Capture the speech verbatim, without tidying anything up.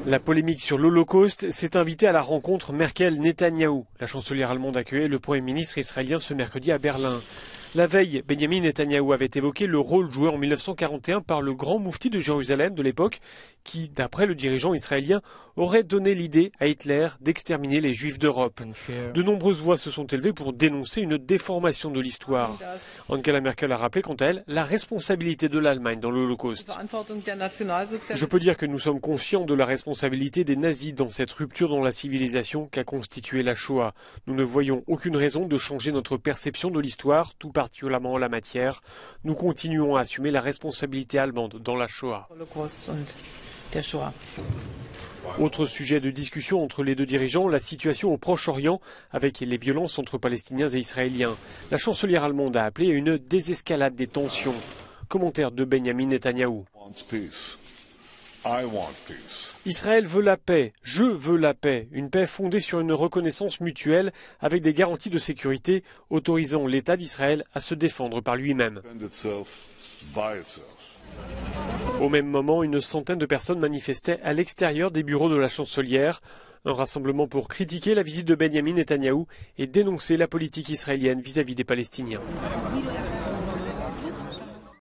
La polémique sur l'Holocauste s'est invitée à la rencontre Merkel-Netanyahou. La chancelière allemande accueillait le Premier ministre israélien ce mercredi à Berlin. La veille, Benjamin Netanyahou avait évoqué le rôle joué en mille neuf cent quarante et un par le grand moufti de Jérusalem de l'époque, qui, d'après le dirigeant israélien, aurait donné l'idée à Hitler d'exterminer les Juifs d'Europe. De nombreuses voix se sont élevées pour dénoncer une déformation de l'histoire. Angela Merkel a rappelé, quant à elle, la responsabilité de l'Allemagne dans l'Holocauste. Je peux dire que nous sommes conscients de la responsabilité des nazis dans cette rupture dans la civilisation qu'a constituée la Shoah. Nous ne voyons aucune raison de changer notre perception de l'histoire, tout particulièrement en la matière. Nous continuons à assumer la responsabilité allemande dans la Shoah. Autre sujet de discussion entre les deux dirigeants, la situation au Proche-Orient avec les violences entre Palestiniens et Israéliens. La chancelière allemande a appelé à une désescalade des tensions. Commentaire de Benjamin Netanyahou. Israël veut la paix, je veux la paix, une paix fondée sur une reconnaissance mutuelle avec des garanties de sécurité autorisant l'État d'Israël à se défendre par lui-même. Au même moment, une centaine de personnes manifestaient à l'extérieur des bureaux de la chancelière. Un rassemblement pour critiquer la visite de Benjamin Netanyahou et dénoncer la politique israélienne vis-à-vis des Palestiniens.